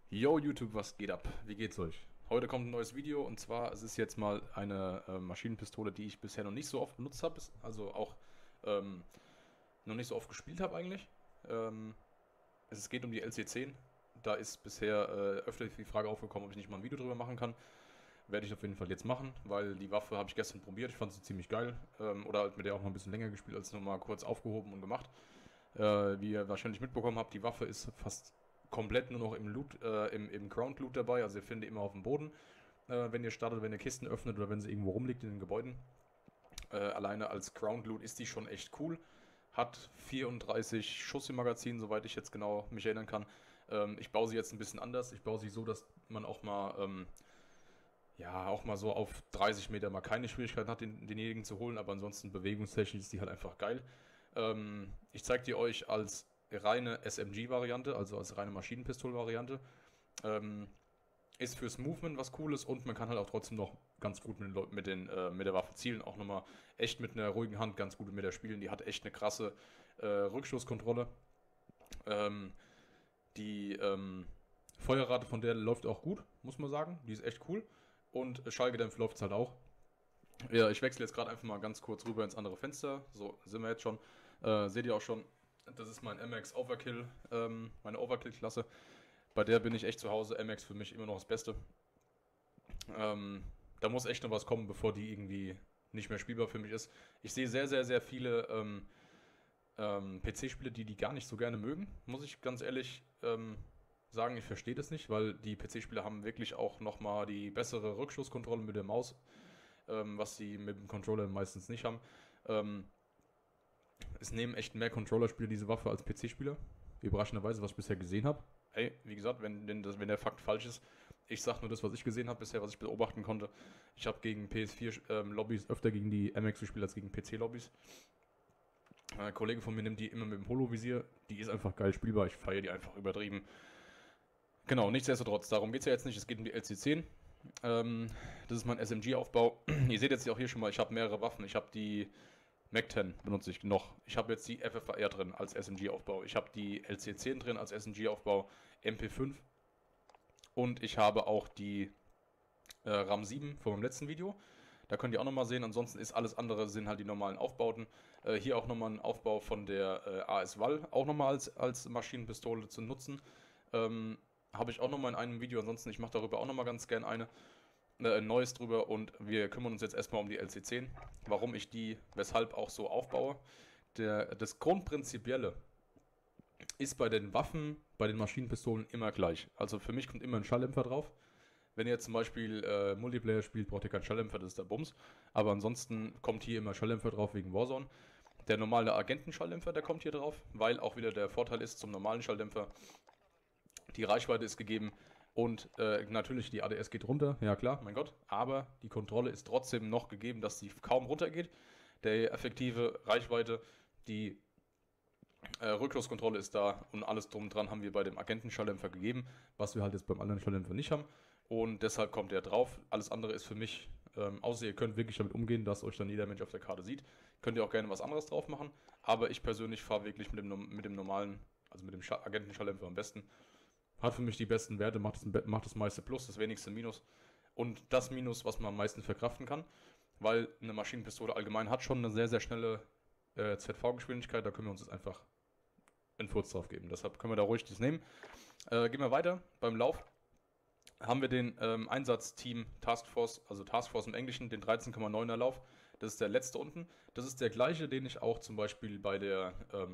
Yo YouTube, was geht ab? Wie geht's euch? Heute kommt ein neues Video und zwar es ist jetzt mal eine Maschinenpistole, die ich bisher noch nicht so oft benutzt habe, also auch ähm, noch nicht so oft gespielt habe eigentlich. Ähm, es geht um die LC10. Da ist bisher öfter die Frage aufgekommen, ob ich nicht mal ein Video drüber machen kann. Werde ich auf jeden Fall jetzt machen, weil die Waffe habe ich gestern probiert. Ich fand sie ziemlich geil. Oder halt mit der auch noch ein bisschen länger gespielt, als nochmal kurz aufgehoben und gemacht. Wie ihr wahrscheinlich mitbekommen habt, die Waffe ist fast komplett nur noch im Loot, im Ground Loot dabei. Also ihr findet die immer auf dem Boden, wenn ihr startet, wenn ihr Kisten öffnet oder wenn sie irgendwo rumliegt in den Gebäuden. Alleine als Ground Loot ist die schon echt cool. Hat 34 Schuss im Magazin, soweit ich jetzt genau mich erinnern kann. Ich baue sie jetzt ein bisschen anders. Ich baue sie so, dass man auch mal, ja, auch mal so auf 30 Meter mal keine Schwierigkeiten hat, denjenigen zu holen. Aber ansonsten bewegungstechnisch ist die halt einfach geil. Ich zeige die euch als reine SMG-Variante, also als reine Maschinenpistol-Variante. Ähm, ist fürs Movement was Cooles und man kann halt auch trotzdem noch ganz gut mit der Waffe zielen. Auch nochmal echt mit einer ruhigen Hand ganz gut mit der spielen. Die hat echt eine krasse Rückschusskontrolle. Ähm, die Feuerrate von der läuft auch gut, muss man sagen. Die ist echt cool. Und Schallgedämpft läuft es halt auch. Ja, ich wechsle jetzt gerade einfach mal ganz kurz rüber ins andere Fenster. So sind wir jetzt schon. Seht ihr auch schon, das ist mein MX Overkill, meine Overkill-Klasse. Bei der bin ich echt zu Hause. MX für mich immer noch das Beste. Ähm, Da muss echt noch was kommen, bevor die irgendwie nicht mehr spielbar für mich ist. Ich sehe sehr, sehr, sehr viele PC-Spiele, die gar nicht so gerne mögen, muss ich ganz ehrlich sagen. Ich verstehe das nicht, weil die PC-Spiele haben wirklich auch nochmal die bessere Rückschusskontrolle mit der Maus, was sie mit dem Controller meistens nicht haben. Ähm, Es nehmen echt mehr Controller-Spieler diese Waffe als PC-Spieler. Überraschenderweise, was ich bisher gesehen habe. Hey, wie gesagt, wenn der Fakt falsch ist, ich sag nur das, was ich gesehen habe bisher, was ich beobachten konnte. Ich habe gegen PS4-Lobbys öfter gegen die MX gespielt als gegen PC-Lobbys. Ein Kollege von mir nimmt die immer mit dem Holovisier. Die ist einfach geil spielbar. Ich feiere die einfach übertrieben. Genau, nichtsdestotrotz, darum geht es ja jetzt nicht. Es geht um die LC10. Das ist mein SMG-Aufbau. Ihr seht jetzt auch hier schon mal, ich habe mehrere Waffen. Ich habe die Mac-10 benutze ich noch. Ich habe jetzt die FFAR drin als SMG-Aufbau. Ich habe die LC10 drin als SMG-Aufbau, MP5 und ich habe auch die RAM 7 von meinem letzten Video. Da könnt ihr auch nochmal sehen. Ansonsten ist alles andere, sind halt die normalen Aufbauten. Hier auch nochmal ein Aufbau von der AS Val, auch nochmal als Maschinenpistole zu nutzen. Habe ich auch nochmal in einem Video. Ansonsten, ich mache darüber auch nochmal ganz gern ein neues drüber und wir kümmern uns jetzt erstmal um die LC10. Warum ich die, weshalb auch so aufbaue. Das Grundprinzipielle ist bei den Waffen, bei den Maschinenpistolen immer gleich. Also für mich kommt immer ein Schalldämpfer drauf. Wenn ihr zum Beispiel Multiplayer spielt, braucht ihr keinen Schalldämpfer, das ist der Bums. Aber ansonsten kommt hier immer Schalldämpfer drauf wegen Warzone. Der normale Agentenschalldämpfer, der kommt hier drauf, weil auch wieder der Vorteil ist zum normalen Schalldämpfer. Die Reichweite ist gegeben und natürlich die ADS geht runter, ja klar, mein Gott. Aber die Kontrolle ist trotzdem noch gegeben, dass sie kaum runtergeht. Der effektive Reichweite, die Rückstoßkontrolle ist da und alles drum und dran haben wir bei dem Agentenschalldämpfer gegeben, was wir halt jetzt beim anderen Schalldämpfer nicht haben. Und deshalb kommt der drauf. Alles andere ist für mich, außer ihr könnt wirklich damit umgehen, dass euch dann jeder Mensch auf der Karte sieht, könnt ihr auch gerne was anderes drauf machen. Aber ich persönlich fahre wirklich mit dem normalen, also mit dem Agentenschalldämpfer am besten. Hat für mich die besten Werte, macht das meiste Plus, das wenigste Minus. Und das Minus, was man am meisten verkraften kann, weil eine Maschinenpistole allgemein hat schon eine sehr, sehr schnelle ZV-Geschwindigkeit, da können wir uns jetzt einfach einen Furz drauf geben. Deshalb können wir da ruhig das nehmen. Gehen wir weiter. Beim Lauf haben wir den Einsatzteam Taskforce, also Taskforce im Englischen, den 13,9er Lauf. Das ist der letzte unten. Das ist der gleiche, den ich auch zum Beispiel bei der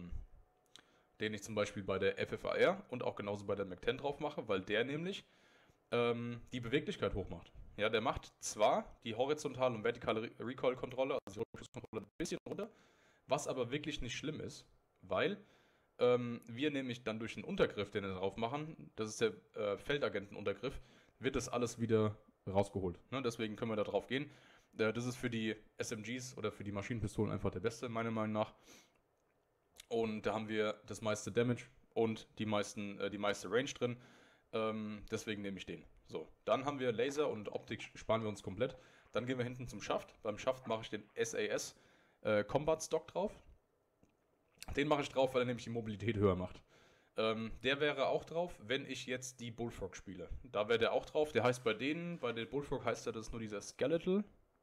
FFAR und auch genauso bei der Mac-10 drauf mache, weil der nämlich die Beweglichkeit hochmacht. Ja, der macht zwar die horizontale und vertikale Recoil-Kontrolle, also die Rückschusskontrolle, ein bisschen runter, was aber wirklich nicht schlimm ist, weil wir nämlich dann durch den Untergriff, den wir drauf machen, das ist der Feldagentenuntergriff, wird das alles wieder rausgeholt. Ne? Deswegen können wir da drauf gehen. Das ist für die SMGs oder für die Maschinenpistolen einfach der beste, meiner Meinung nach. Und da haben wir das meiste Damage und die meiste Range drin. Deswegen nehme ich den. So, dann haben wir Laser und Optik sparen wir uns komplett. Dann gehen wir hinten zum Schaft. Beim Schaft mache ich den SAS Combat Stock drauf. Den mache ich drauf, weil er nämlich die Mobilität höher macht. Der wäre auch drauf, wenn ich jetzt die Bullfrog spiele. Da wäre der auch drauf. Der heißt bei denen, bei der Bullfrog heißt er, das ist nur dieser Skeletal.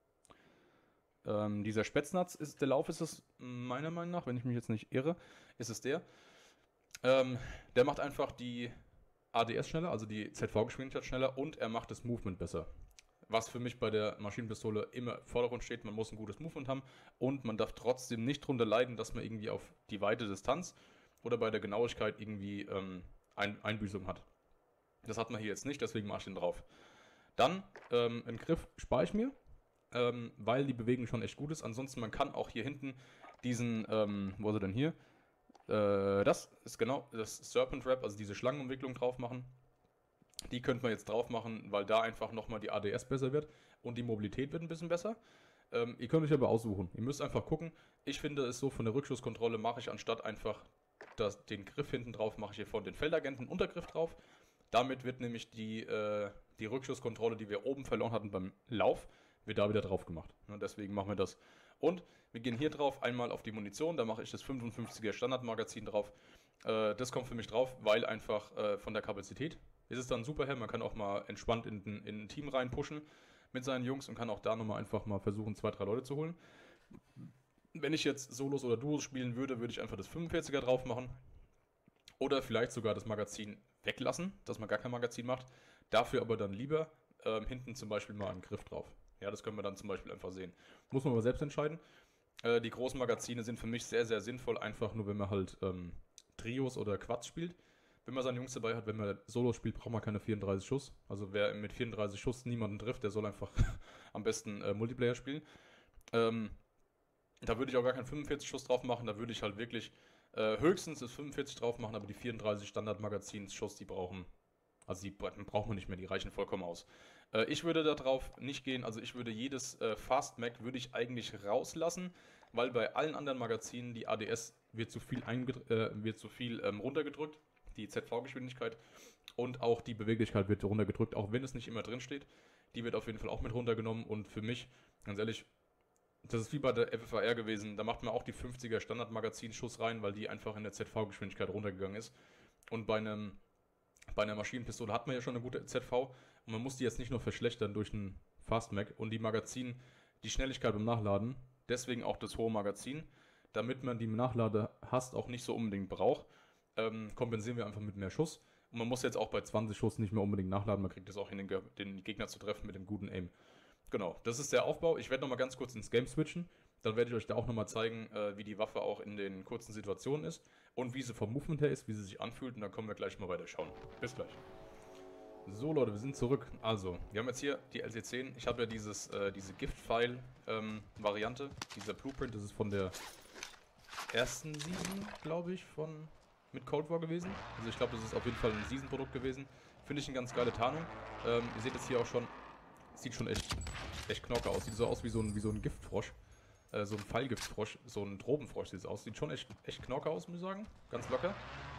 Dieser Spätznatz ist, der Lauf ist es meiner Meinung nach, wenn ich mich jetzt nicht irre, ist es der. Der macht einfach die ADS schneller, also die ZV-Geschwindigkeit schneller und er macht das Movement besser. Was für mich bei der Maschinenpistole immer im Vordergrund steht, man muss ein gutes Movement haben und man darf trotzdem nicht drunter leiden, dass man irgendwie auf die weite Distanz oder bei der Genauigkeit irgendwie Einbüßung hat. Das hat man hier jetzt nicht, deswegen mache ich den drauf. Dann, einen Griff spare ich mir, weil die Bewegung schon echt gut ist. Ansonsten, man kann auch hier hinten diesen, wo ist er denn hier? Das ist genau das Serpent Wrap, also diese Schlangenumwicklung drauf machen. Die könnte man jetzt drauf machen, weil da einfach nochmal die ADS besser wird und die Mobilität wird ein bisschen besser. Ihr könnt euch aber aussuchen. Ihr müsst einfach gucken. Ich finde es so, von der Rückschusskontrolle mache ich anstatt einfach den Griff hinten drauf, mache ich hier von den Feldagenten Untergriff drauf. Damit wird nämlich die Rückschusskontrolle, die wir oben verloren hatten beim Lauf, wird da wieder drauf gemacht. Deswegen machen wir das. Und wir gehen hier drauf einmal auf die Munition, da mache ich das 55er Standardmagazin drauf. Das kommt für mich drauf, weil einfach von der Kapazität ist es dann super her. Man kann auch mal entspannt in ein Team reinpushen mit seinen Jungs und kann auch da nochmal einfach mal versuchen, 2, 3 Leute zu holen. Wenn ich jetzt Solos oder Duos spielen würde, würde ich einfach das 45er drauf machen. Oder vielleicht sogar das Magazin weglassen, dass man gar kein Magazin macht. Dafür aber dann lieber hinten zum Beispiel mal einen Griff drauf. Ja, das können wir dann zum Beispiel einfach sehen. Muss man aber selbst entscheiden. Die großen Magazine sind für mich sehr, sehr sinnvoll, einfach nur wenn man halt Trios oder Quads spielt. Wenn man seine Jungs dabei hat, wenn man Solos spielt, braucht man keine 34 Schuss. Also wer mit 34 Schuss niemanden trifft, der soll einfach am besten Multiplayer spielen. Da würde ich auch gar keinen 45 Schuss drauf machen, da würde ich halt wirklich höchstens das 45 drauf machen, aber die 34 Standard-Magazins-Schuss, die braucht man nicht mehr, die reichen vollkommen aus. Ich würde da drauf nicht gehen, also ich würde jedes Fast-Mag würde ich eigentlich rauslassen, weil bei allen anderen Magazinen die ADS wird zu viel, runtergedrückt, die ZV-Geschwindigkeit und auch die Beweglichkeit wird runtergedrückt, auch wenn es nicht immer drin steht. Die wird auf jeden Fall auch mit runtergenommen und für mich, ganz ehrlich, das ist wie bei der FFAR gewesen, da macht man auch die 50er Standard-Magazin-Schuss rein, weil die einfach in der ZV-Geschwindigkeit runtergegangen ist. Und bei einer Maschinenpistole hat man ja schon eine gute ZV und man muss die jetzt nicht nur verschlechtern durch einen Fast-Mag und die Schnelligkeit beim Nachladen, deswegen auch das hohe Magazin, damit man die Nachladehast auch nicht so unbedingt braucht, kompensieren wir einfach mit mehr Schuss. Und man muss jetzt auch bei 20 Schuss nicht mehr unbedingt nachladen, man kriegt es auch hin, den Gegner zu treffen mit dem guten Aim. Genau, das ist der Aufbau. Ich werde nochmal ganz kurz ins Game switchen. Dann werde ich euch da auch nochmal zeigen, wie die Waffe auch in den kurzen Situationen ist und wie sie vom Movement her ist, wie sie sich anfühlt. Und dann können wir gleich mal weiter schauen. Bis gleich. So Leute, wir sind zurück. Also, wir haben jetzt hier die LT10. Ich habe ja diese Gift-File-Variante, dieser Blueprint. Das ist von der ersten Season, glaube ich, mit Cold War gewesen. Also ich glaube, das ist auf jeden Fall ein Season-Produkt gewesen. Finde ich eine ganz geile Tarnung. Ihr seht es hier auch schon. Sieht schon echt knorke aus. Sieht so aus wie so ein Giftfrosch. So ein Pfeilgiftfrosch. So ein Tropenfrosch sieht es aus. Sieht schon echt knorke aus, muss ich sagen. Ganz locker.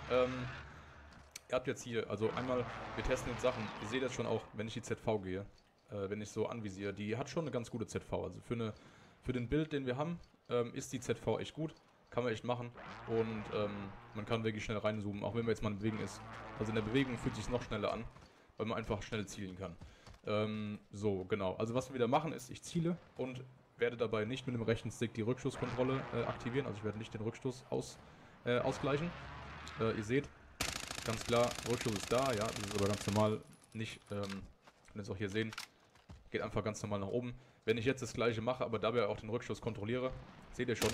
Ihr habt jetzt hier, also einmal, wir testen jetzt Sachen. Ihr seht jetzt schon auch, wenn ich die ZV gehe, wenn ich so anvisiere, die hat schon eine ganz gute ZV. Also für den Bild, den wir haben, ist die ZV echt gut. Kann man echt machen. Und man kann wirklich schnell reinzoomen, auch wenn man jetzt mal in Bewegung ist. Also in der Bewegung fühlt es sich noch schneller an, weil man einfach schnell zielen kann. So, genau. Also was wir wieder machen ist, ich ziele und werde dabei nicht mit dem rechten Stick die Rückschusskontrolle aktivieren. Also ich werde nicht den Rückstoß ausgleichen. Ihr seht, ganz klar, Rückstoß ist da, ja, das ist aber ganz normal nicht, könnt ihr es auch hier sehen, geht einfach ganz normal nach oben. Wenn ich jetzt das gleiche mache, aber dabei auch den Rückstoß kontrolliere, seht ihr schon,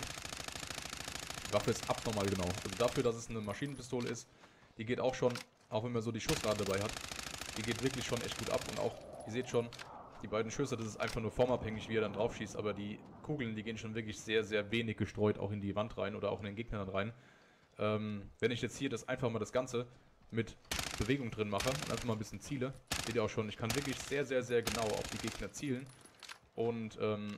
die Waffe ist abnormal genau. Also dafür, dass es eine Maschinenpistole ist, die geht auch schon, auch wenn man so die Schussrate dabei hat, die geht wirklich schon echt gut ab und auch, ihr seht schon, die beiden Schüsse, das ist einfach nur formabhängig, wie er dann drauf schießt, aber die Kugeln, die gehen schon wirklich sehr, sehr wenig gestreut auch in die Wand rein oder auch in den Gegner dann rein. Wenn ich jetzt hier einfach mal das Ganze mit Bewegung drin mache und einfach mal ein bisschen ziele, seht ihr auch schon, ich kann wirklich sehr, sehr, sehr genau auf die Gegner zielen und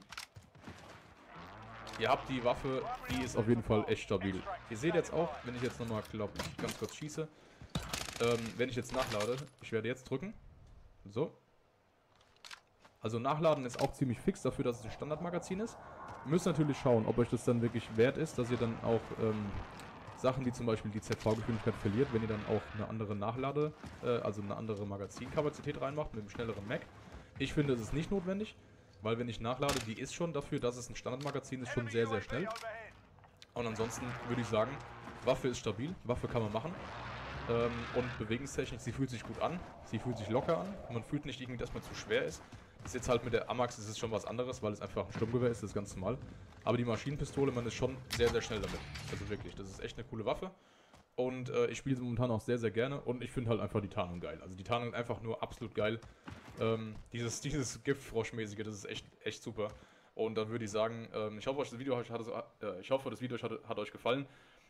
ihr habt die Waffe, die ist auf jeden Fall echt stabil. Ihr seht jetzt auch, wenn ich jetzt nochmal, glaube ich, ganz kurz schieße, wenn ich jetzt nachlade, ich werde jetzt drücken, so. Also Nachladen ist auch ziemlich fix dafür, dass es ein Standardmagazin ist. Ihr müsst natürlich schauen, ob euch das dann wirklich wert ist, dass ihr dann auch Sachen, die zum Beispiel die ZV-Geschwindigkeit verliert, wenn ihr dann auch eine andere also eine andere Magazinkapazität reinmacht mit einem schnelleren Mac. Ich finde, es ist nicht notwendig, weil wenn ich nachlade, die ist schon dafür, dass es ein Standardmagazin ist, schon sehr, sehr schnell. Und ansonsten würde ich sagen, Waffe ist stabil, Waffe kann man machen. Und Bewegungstechnik, sie fühlt sich gut an, sie fühlt sich locker an. Man fühlt nicht irgendwie, dass man zu schwer ist. Das ist jetzt halt mit der Amax, ist es schon was anderes, weil es einfach ein Sturmgewehr ist, das ist ganz normal. Aber die Maschinenpistole, man ist schon sehr, sehr schnell damit. Also wirklich, das ist echt eine coole Waffe. Und ich spiele sie momentan auch sehr, sehr gerne. Und ich finde halt einfach die Tarnung geil. Also die Tarnung ist einfach nur absolut geil. Dieses Giftfroschmäßige, das ist echt super. Und dann würde ich sagen, ich hoffe, das Video hat euch gefallen.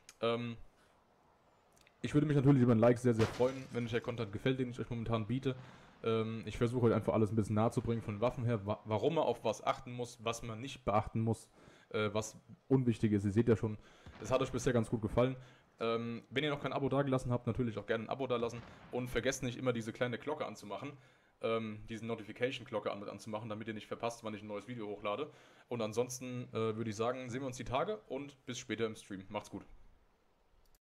Ich würde mich natürlich über ein Like sehr, sehr freuen, wenn euch der Content gefällt, den ich euch momentan biete. Ich versuche euch einfach alles ein bisschen nahe zu bringen von Waffen her, warum man auf was achten muss, was man nicht beachten muss, was unwichtig ist. Ihr seht ja schon, es hat euch bisher ganz gut gefallen. Wenn ihr noch kein Abo dagelassen habt, natürlich auch gerne ein Abo dalassen. Und vergesst nicht immer diese kleine Glocke anzumachen, diese Notification-Glocke anzumachen, damit ihr nicht verpasst, wann ich ein neues Video hochlade. Und ansonsten würde ich sagen, sehen wir uns die Tage und bis später im Stream. Macht's gut.